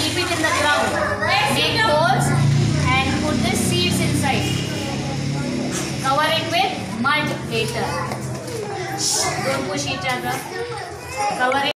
Deep it in the ground. Make holes and put the seeds inside. Cover it with mud later. Don't push each other. Cover it.